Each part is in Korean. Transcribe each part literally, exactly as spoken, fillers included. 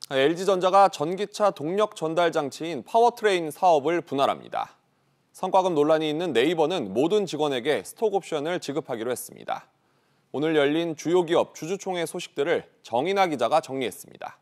엘지전자가 전기차 동력 전달 장치인 파워트레인 사업을 분할합니다. 성과급 논란이 있는 네이버는 모든 직원에게 스톡옵션을 지급하기로 했습니다. 오늘 열린 주요 기업 주주총회 소식들을 정인아 기자가 정리했습니다.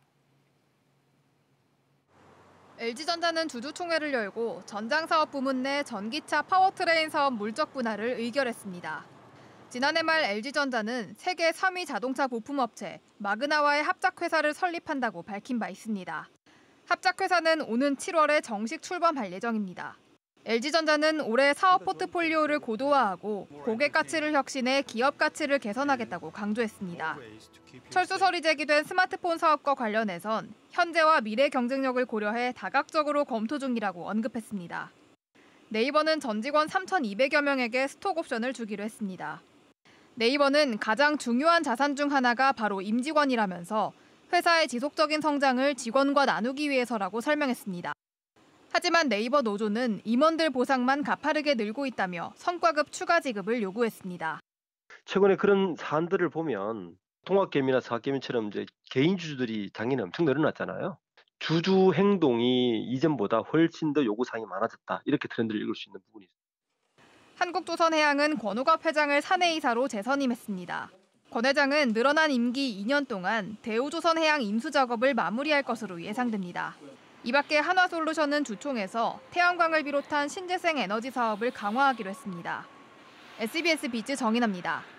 엘지전자는 주주총회를 열고 전장사업 부문 내 전기차 파워트레인 사업 물적 분할을 의결했습니다. 지난해 말 엘지전자는 세계 삼 위 자동차 부품업체 마그나와의 합작회사를 설립한다고 밝힌 바 있습니다. 합작회사는 오는 칠월에 정식 출범할 예정입니다. 엘지전자는 올해 사업 포트폴리오를 고도화하고 고객 가치를 혁신해 기업 가치를 개선하겠다고 강조했습니다. 철수설이 제기된 스마트폰 사업과 관련해선 현재와 미래 경쟁력을 고려해 다각적으로 검토 중이라고 언급했습니다. 네이버는 전 직원 삼천이백여 명에게 스톡옵션을 주기로 했습니다. 네이버는 가장 중요한 자산 중 하나가 바로 임직원이라면서 회사의 지속적인 성장을 직원과 나누기 위해서라고 설명했습니다. 하지만 네이버 노조는 임원들 보상만 가파르게 늘고 있다며 성과급 추가 지급을 요구했습니다. 최근에 그런 사안들을 보면 통합개미나 사학개미처럼 이제 개인 주주들이 당연히 엄청 늘어났잖아요. 주주 행동이 이전보다 훨씬 더 요구사항이 많아졌다. 이렇게 트렌드를 읽을 수 있는 부분이 있습니다. 한국조선해양은 권우갑 회장을 사내이사로 재선임했습니다. 권 회장은 늘어난 임기 이 년 동안 대우조선해양 인수 작업을 마무리할 것으로 예상됩니다. 이 밖에 한화솔루션은 주총에서 태양광을 비롯한 신재생 에너지 사업을 강화하기로 했습니다. 에스비에스 비즈 정인아입니다.